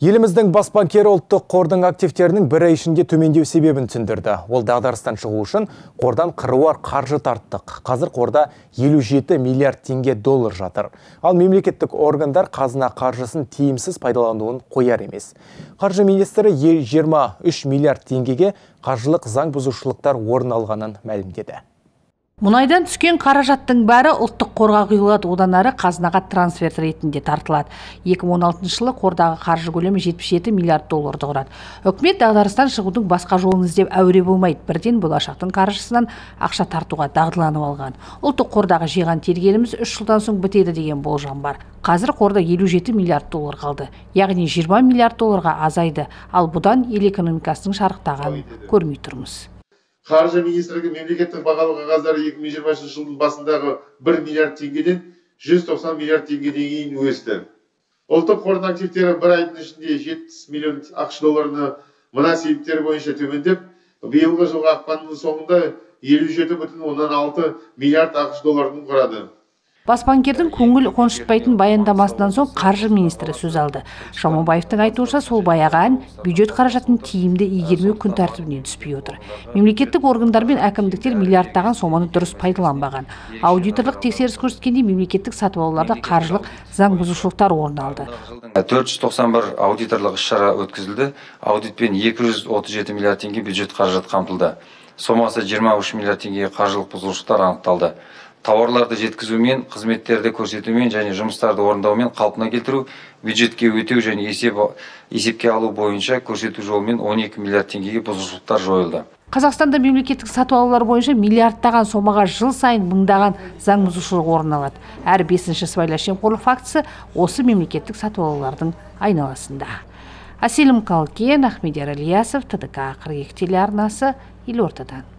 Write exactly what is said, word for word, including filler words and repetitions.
Еліміздің бас банкері ұлттық қордың активтерінің бір ай ішінде төмендеу себебін түсіндірді. Ол дағдарыстан шығу үшін қордан қыруар қаржы тарттық. Қазір қорда елу жеті миллиард теңге доллар жатыр. Ал мемлекеттік органдар қазына қаржысын тиімсіз пайдалануын қояр емес. Қаржы министрі жиырма үш миллиард теңгеге қаржылық заң бұзушылықтар орын алғанын мәлімдеді. Мұнайдан түскен қаражаттың бәрі ұлттық қорға құйылады, одан әрі қазынаға трансферт ретінде тартылады. екі мың он алтыншы жылы қордағы қаржы көлемі жетпіс жеті миллиард долларды құрады. Үкімет дағдарыстан шығудың басқа жолын іздеп әуре болмайды. Бірден болашақтың қаржысынан ақша тартуға дағдыланып алған. Ұлттық қордағы жиған тергеліміз үш жылдан соң бітеді деген болжам бар. Қазір қорда елу жеті миллиард доллар қалды. Яғни жиырма миллиард долларға азайды. Ал бұдан ел экономикасының шарықтағанын көрмей тұрмыз. Қаржы министрлігі мемлекеттік бағалы қағаздары екі мың жиырмасыншы жылдың басындағы бір миллиард теңгеден жүз тоқсан миллиард теңгеге дейін өсті. Ұлттық қордың активтері бір айдың ішінде жетпіс миллион ақш долларына мына себептер бойынша төмендеп, биылғы жылғы ақпанның соңында елу жеті бүтін оннан алты миллиард ақш долларын құрады. Бас банкердің көңіл қоншытпайтын баяндамасынан соң қаржы министрі сөз алды. Жаманбаевтың айтуынша сол баяған бюджет қаражатын тиімді игермеу күн тәртібіне түспей отыр. Мемлекеттік органдар мен әкімдіктер миллиардтаған соманы дұрыс пайдаланбаған. Аудиторлық тексеріс көрсеткендей мемлекеттік сатып алуларда қаржылық заң бұзушылықтар орын алды. төрт жүз тоқсан бір аудиторлық іс-шара өткізілді. Аудитпен екі жүз отыз жеті миллиард теңге бюджет қаражат қамтылды. Сомасы жиырма үш миллиард теңгеге қаржылық бұзушылықтар анықталды. Тауарларды жеткізумен, қызметтерді көрсетумен және жұмыстарды орындаумен қалпына келтіру, бюджетке өтеу және есеп, есепке алу бойынша көрсету жолымен он екі миллиард теңгеге бұзушылықтар жойылды. Қазақстанда мемлекеттік сатып алулар бойынша миллиардтаған сомаға жыл сайын мыңдаған заң бұзушылық орын алады. Әр бесінші сыбайлас жемқорлық фактісі осы мемлекеттік сатып алулардың айналасында. Әселім Қалкен, Ахмедияр Ильясов, Т Д К қырық екі телеарнасы, Елордадан.